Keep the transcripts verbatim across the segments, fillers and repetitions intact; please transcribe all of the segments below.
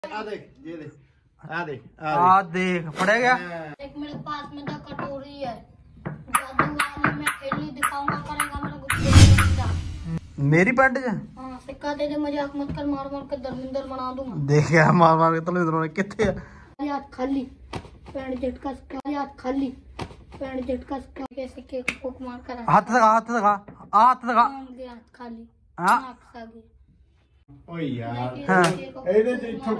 आ देख ये देख आ देख आ देख पड़ेगा। एक मेरे पास में तो कटोरी है, जादू वाली मैं खेलनी दिखाऊंगा, करेगा मेरा गुस्सा। मेरी पैंट च हां सिक्का दे दे, मजाक मत कर, मार मार के दरमिंदर बना दूंगा। देख यार मार मार के तले किथे है यार खाली पैंट झटका सिक्का, यार खाली पैंट झटका सिक्का के सिक्के को फूक मार कर हाथ लगा हाथ लगा हाथ लगा गया खाली। हां ओए यार ਹਾਂ ਇਹਦੇ ਚ ਇੱਥੋਂ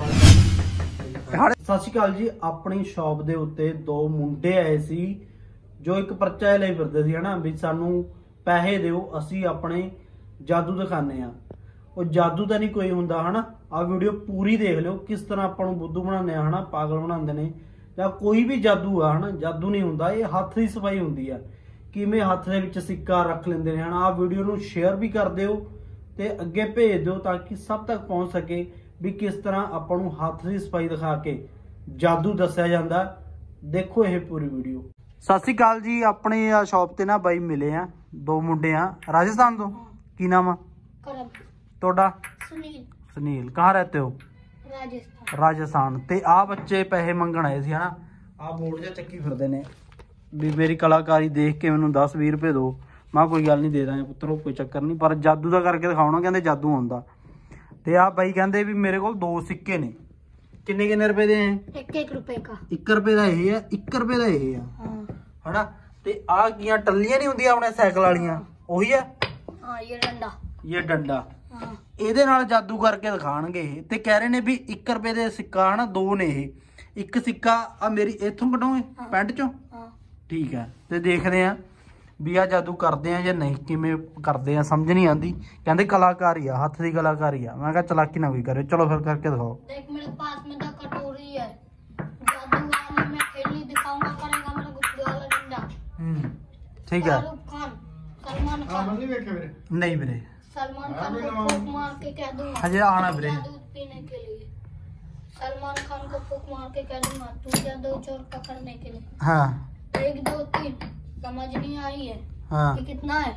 ਸਤਿ ਸ਼੍ਰੀ ਅਕਾਲ ਜੀ। ਆਪਣੀ ਸ਼ਾਪ ਦੇ ਉੱਤੇ ਦੋ ਮੁੰਡੇ ਆਏ ਸੀ ਜੋ ਇੱਕ ਪਰਚਾ ਲਈ ਫਿਰਦੇ ਸੀ ਹਨਾ ਵੀ ਸਾਨੂੰ ਪੈਸੇ ਦਿਓ ਅਸੀਂ ਆਪਣੇ ਜਾਦੂ ਦਿਖਾਣੇ ਆ। ਉਹ ਜਾਦੂ ਤਾਂ ਨਹੀਂ ਕੋਈ ਹੁੰਦਾ ਹਨਾ। ਆ ਵੀਡੀਓ ਪੂਰੀ ਦੇਖ ਲਿਓ ਕਿਸ ਤਰ੍ਹਾਂ ਆਪਾਂ ਨੂੰ ਬੁੱਧੂ ਬਣਾਉਂਦੇ ਆ ਹਨਾ, ਪਾਗਲ ਬਣਾਉਂਦੇ ਨੇ ਜਾਂ ਕੋਈ ਵੀ ਜਾਦੂ ਆ ਹਨਾ। ਜਾਦੂ ਨਹੀਂ ਹੁੰਦਾ, ਇਹ ਹੱਥ ਦੀ ਸਫਾਈ ਹੁੰਦੀ ਆ। ਕਿਵੇਂ ਹੱਥ ਦੇ ਵਿੱਚ ਸਿੱਕਾ ਰੱਖ ਲੈਂਦੇ ਨੇ ਹਨਾ। ਆ ਵੀਡੀਓ ਨੂੰ ਸ਼ੇਅਰ ਵੀ ਕਰ ਦਿਓ ਤੇ ਅੱਗੇ ਭੇਜ ਦਿਓ ਤਾਂ ਕਿ ਸਭ ਤੱਕ ਪਹੁੰਚ ਸਕੇ ਵੀ ਕਿਸ ਤਰ੍ਹਾਂ ਆਪਾਂ ਨੂੰ ਹੱਥ ਦੀ ਸਫਾਈ ਦਿਖਾ ਕੇ ਜਾਦੂ ਦੱਸਿਆ ਜਾਂਦਾ। ਦੇਖੋ ਇਹ ਪੂਰੀ ਵੀਡੀਓ। ਸਤਿ ਸ਼੍ਰੀ ਅਕਾਲ ਜੀ। ਆਪਣੇ ਸ਼ਾਪ ਤੇ ਨਾ ਬਾਈ ਮਿਲੇ ਆ, ਦੋ ਮੁੰਡੇ ਆ ਰਾਜਸਥਾਨ ਤੋਂ। ਕੀ ਨਾਮ ਆ ਤੁਹਾਡਾ? सुनील। ਸੁਨੀਲ। ਕਹਾਂ ਰਹਤੇ ਹੋ? राजस्थान। ਰਾਜਸਥਾਨ। ਤੇ ਆ ਬੱਚੇ ਪੈਸੇ ਮੰਗਣ ਆਏ ਸੀ ਹਨਾ। ਆ ਬੋਰਡ ਜਿਹਾ ਚੱਕੀ ਫਿਰਦੇ ਨੇ ਵੀ ਮੇਰੀ ਕਲਾਕਾਰੀ ਦੇਖ ਕੇ ਮੈਨੂੰ ਦਸ ਵੀਹ ਰੁਪਏ ਦਿਓ। ਮੈਂ ਕੋਈ ਗੱਲ ਨਹੀਂ ਦੇ ਦਾਂਗੇ ਪੁੱਤਰੋ, ਕੋਈ ਚੱਕਰ ਨਹੀਂ, ਪਰ ਜਾਦੂ ਦਾ ਕਰਕੇ ਦਿਖਾਉਣਾ। ਕਹਿੰਦੇ ਜਾਦੂ ਹੁੰਦਾ। ਤੇ ਆ ਬਾਈ ਕਹਿੰਦੇ ਵੀ ਮੇਰੇ ਕੋਲ ਦੋ ਸਿੱਕੇ ਨੇ। ਕਿੰਨੇ ਕਿੰਨੇ ਰੁਪਏ ਦੇ ਆ? एक एक रुपए का। ਇੱਕ ਰੁਪਏ ਦਾ ਇਹ ਆ, ਇੱਕ ਰੁਪਏ ਦਾ ਇਹ ਆ हाँ ਹਨਾ। ਤੇ ਆ ਕੀਆਂ ਟੱਲੀਆਂ ਨਹੀਂ ਹੁੰਦੀਆਂ ਆਪਣੇ ਸਾਈਕਲ ਵਾਲੀਆਂ, ਉਹੀ ਆ हाँ ये डंडा। ਇਹ ਡੰਡਾ। हाँ ਇਹਦੇ ਨਾਲ ਜਾਦੂ ਕਰਕੇ ਦਿਖਾਣਗੇ ਇਹ। ਤੇ ਕਹਿ ਰਹੇ ਨੇ ਵੀ ਇੱਕ ਰੁਪਏ ਦੇ ਸਿੱਕਾ ਹਨਾ, ਦੋ ਨੇ ਇਹ। ਇੱਕ ਸਿੱਕਾ ਆ ਮੇਰੀ ਇੱਥੋਂ ਕਢਾਓਗੇ ਪੈਂਟ ਚੋਂ? हाँ ਠੀਕ ਹੈ। ਤੇ ਦੇਖਦੇ ਆ ਵੀ ਆ ਜਾਦੂ ਕਰਦੇ ਆ ਜਾਂ ਨਹੀਂ, ਕਿਵੇਂ ਕਰਦੇ ਆ ਸਮਝ ਨਹੀਂ ਆਂਦੀ। ਕਹਿੰਦੇ ਕਲਾਕਾਰੀ ਆ, ਹੱਥ ਦੀ ਕਲਾਕਾਰੀ ਆ। ਮੈਂ ਕਿਹਾ ਚਲਾਕੀ ਨਾ ਕੋਈ ਕਰੇ, ਚਲੋ ਫਿਰ ਕਰਕੇ ਦਿਖਾਓ। देख मेरे पास में तो कटोरी है, जादू वाली मैं खेलनी दिखाऊंगा, करेगा मेरा गुस्सा वाला डंडा। हम्म ठीक है। शाहरुख खान, सलमान ਹਾਂ खान, ਮੰਨੀ ਵੇਖੇ ਵੀਰੇ नहीं ਵੀਰੇ सलमान खान को फूक मार के कह दूंगा हजे आना वीरे। जादू पीने के लिए। सलमान खान को फूक मार के कह दूंगा तू जादू चोर पकड़ने के लिए। हाँ एक दो तीन समझ नहीं आई है। हाँ ये कितना है?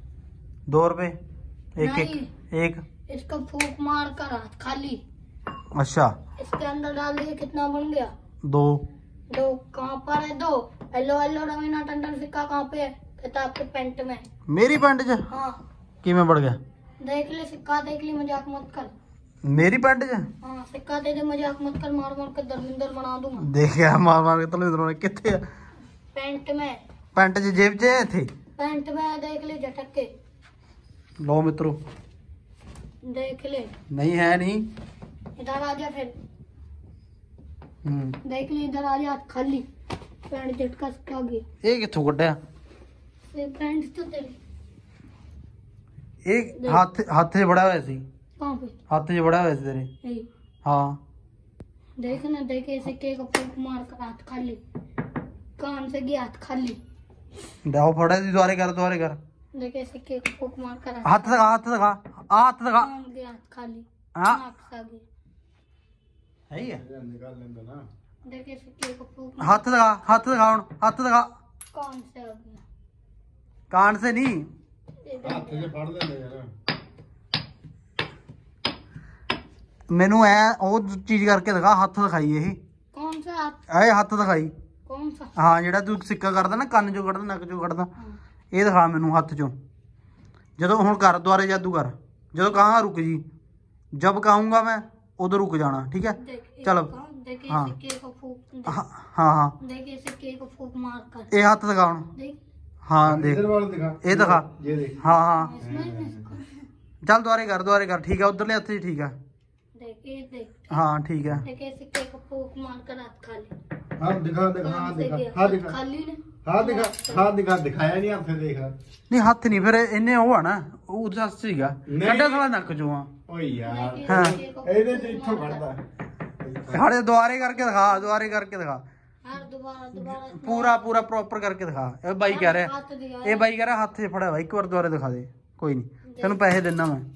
दो रुपए एक एक नहीं। एक इसको फूक मार कर हाथ खाली अच्छा इसके अंदर डाल दिए, कितना बन गया? दो। दो कहाँ पर है? दो। हेलो हेलो रवीना टंडन सिक्का कहाँ पे है? किताब के पेंट में। मेरी पैंट च हाँ कि मैं बढ़ गया? देख ले सिक्का, देख ले, मजाक मत कर। मेरी पैंट च हाँ सिक्का दे दे, मजाक मत कर, मार मार के दरमिंदर बना दूंगा। देख यार मार मार के तले किथे है पेंट में, पैंट च जेब च है थे। पेंट में है, देख ले झटक के, लो मित्रों देख ले। नहीं है नहीं। इधर आ जा फिर, हम्म देख ले इधर आ जा, खाली पेंट झटका सिक्का गया। ये किथों कड्ढिया? ये पेंट तो तेरी एक हाथ हाथ से बड़ा हुआ सी, कहाँ पे? हाथ से बड़ा हुआ सी तेरे। यही हाँ देख ना, देखे सिक्के को फूक मार कर हाथ खाली, कान से गया हाथ खाली। दाव फड़ा दी, द्वारे कर द्वारे कर। देखे सिक्के को फूक मार कर हाथ लगा हाथ लगा हाथ लगा। कान गया हाथ खाली, हाँ नाक सा गया। है ही है। ਨਿਕਾਲ ਲੈਂਦਾ ਨਾ। देखे सिक्के को फूक मार, हाथ लगा हाथ लगा हुन, हाथ लगा। कान से आ गया। कान से नहीं, इधर ਹੱਥ 'ਚ ਫੜ ਲੈਂਦੇ ਯਾਰ। मैनू ऐ ਉਹ ਚੀਜ਼ ਕਰਕੇ ਦਿਖਾ। ਹੱਥ ਦਿਖਾਈ ਇਹ कौन सा हाथ? ਇਹ ਹੱਥ ਦਿਖਾਈ। कौन सा? ਹਾਂ ਜਿਹੜਾ ਤੂੰ ਸਿੱਕਾ ਕਰਦਾ ਨਾ, ਕੰਨ ਚੋਂ ਕੱਢਦਾ ਨੱਕ ਚੋਂ ਕੱਢਦਾ, हाँ। ਇਹ ਦਿਖਾ ਮੈਨੂੰ ਹੱਥ ਚੋਂ। ਜਦੋਂ ਹੁਣ ਕਰ ਦੁਆਰੇ ਜਾਦੂ ਕਰ, ਜਦੋਂ ਕਹਾਂ ਰੁਕ ਜੀ, ਜਬ ਕਹੂੰਗਾ मैं उधर रुक जाना, ठीक है? देख चलो। देखे हाँ। सिक्के को फूक, देख, हाँ हाँ हाँ देखे सिक्के को फूक मार कर, ਇਹ ਹੱਥ ਦਿਖਾ ਹੁਣ। देख ਹਾਂ ਦੇਖ ਇਧਰ ਵਾਲਾ ਦਿਖਾ। ਇਹ ਦਿਖਾ। ਇਹ ਦੇਖ। ਹਾਂ ਹਾਂ इसमें इसको ਚੱਲ ਦੁਆਰੇ ਕਰ ਦੁਆਰੇ ਕਰ, ਠੀਕ ਹੈ। ਉਧਰਲੇ ਹੱਥ 'ਚ ਠੀਕ ਹੈ। देखे, देख ਹਾਂ ठीक है। देखे सिक्के को फूक मार कर हाथ खाली, ਹਾਂ ਦਿਖਾ ਦਿਖਾ ਹਾਂ कान से ਦਿਖਾ गया ਹਾਂ हाथ ਦਿਖਾ खाली ने। ਹਾਂ ਦਿਖਾ ਹਾਂ ਦਿਖਾ ਦਿਖਾਇਆ ਨਹੀਂ ਹੱਥ ਦੇਖ। ਨਹੀਂ ਹੱਥ ਨਹੀਂ, ਫਿਰ ਇਹਨੇ ਉਹ ਆ ਨਾ, ਉਹ ਉਹਦਾ ਹੱਥ ਸੀਗਾ ਨਹੀਂ। ਕੱਢਿਆ ਸਾਲਾ ਨੱਕ ਚੋਂ ਆ। ਓਏ ਯਾਰ देखे हाँ। सिक्के को ਇਹਦੇ 'ਚ फूक ਇੱਥੋਂ मार कर। ਕੱਢਦਾ। ਹਾੜੇ ਦੁਆਰੇ ਕਰਕੇ ਦਿਖਾ, ਦੁਆਰੇ ਕਰਕੇ ਦਿਖਾ, हर दोबारा दोबारा ਪੂਰਾ ਪੂਰਾ ਪ੍ਰੋਪਰ ਕਰਕੇ ਦਿਖਾ। ਇਹ ਬਾਈ ਕਹਿ ਰਿਹਾ, हाथ दिया ਇਹ ਬਾਈ ਕਹਿ ਰਿਹਾ ਹੱਥ 'ਚ ਫੜਿਆ ਵਾ, ਇੱਕ ਵਾਰ ਦੁਆਰੇ ਦਿਖਾ ਦੇ। ਕੋਈ ਨਹੀਂ ਤੈਨੂੰ ਪੈਸੇ ਦਿੰਦਾ ਮੈਂ।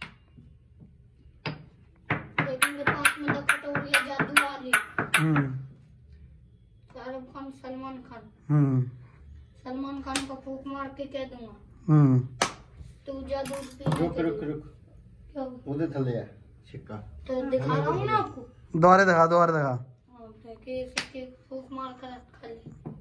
देखेंगे पास में तो कटोरी है जादू वाली। हम्म शाहरुख खान, सलमान खान, हम्म सलमान खान को फूक मार के कह दूंगा हम्म तू जादू पीने ਰੁਕ के ਰੁਕ लिए। ਰੁਕ क्या? ਉਹਦੇ ਥੱਲੇ ਆ ਸਿੱਕਾ। तो दिखा रहा हूँ ना आपको। दोबारा दिखा दोबारा दिखा हाँ, देखिए इसके फूक मार कर खाली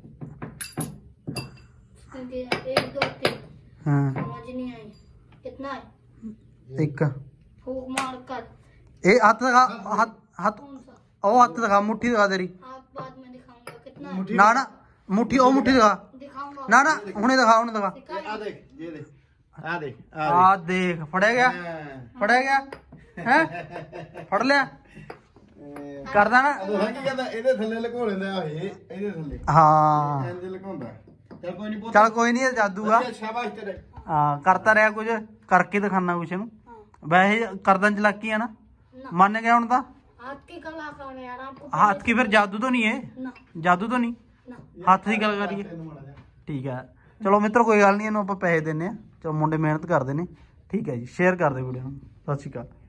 एक दो तीन हाँ समझ नहीं आई कितना है एक फूक मार कर ए हाथ दिखा हाथ हाथ कौन सा ओ हाथ दिखा मुट्ठी दिखा तेरी आप बाद में दिखाऊंगा कितना है मुट्ठी ना ना मुट्ठी ओ मुट्ठी दिखा दिखाऊंगा ना ना हुने दिखा हुने दिखा ये आ देख ये देख आ देख आ देख फड़े गया फड़े गया हैं फड़ लिया करदा ना ਉਹ ਕੀ ਕਹਿੰਦਾ ਇਹਦੇ ਥੱਲੇ ਲੁਕੋ ਲੈਂਦਾ ਇਹ ਇਹਦੇ ਥੱਲੇ ਹਾਂ ਇੰਜ ਲੁਕਾਉਂਦਾ ਚੱਲ ਕੋਈ ਨਹੀਂ ਪੁੱਤ ਚੱਲ ਕੋਈ ਨਹੀਂ ਜਾਦੂ ਆ ਵਧੀਆ, ਸ਼ਾਬਾਸ਼ ਤੇਰੇ ਹਾਂ ਕਰਤਾ ਰਿਹਾ ਕੁਝ ਕਰਕੇ ਦਿਖਾਣਾ ਕੁਛ ਨੂੰ ਵੈਸੇ ਕਰਦਨ ਚਲਾਕੀ ਆ ਨਾ ਮੰਨ ਗਿਆ ਹੁਣ ਤਾਂ हाथ की कला कौन है यार आपको ਹੱਥ ਕੀ ਫਿਰ ਜਾਦੂ ਤਾਂ ਨਹੀਂ ਹੈ ना ਜਾਦੂ ਤਾਂ ਨਹੀਂ ना ਹੱਥ ਦੀ ਗੱਲ ਕਰੀਏ ਤੈਨੂੰ ਮਾੜਾ ਜਿਹਾ ਠੀਕ ਹੈ ਚਲੋ ਮਿੱਤਰੋ ਕੋਈ ਗੱਲ ਨਹੀਂ ਇਹਨੂੰ ਆਪਾਂ ਪੈਸੇ ਦਿੰਨੇ ਆ ਚਲੋ ਮੁੰਡੇ ਮਿਹਨਤ ਕਰਦੇ ਨੇ ਠੀਕ ਹੈ ਜੀ ਸ਼ੇਅਰ ਕਰ ਦਿਓ ਵੀਡੀਓ ਨੂੰ ਸਤਿ ਸ਼੍ਰੀ ਅਕਾਲ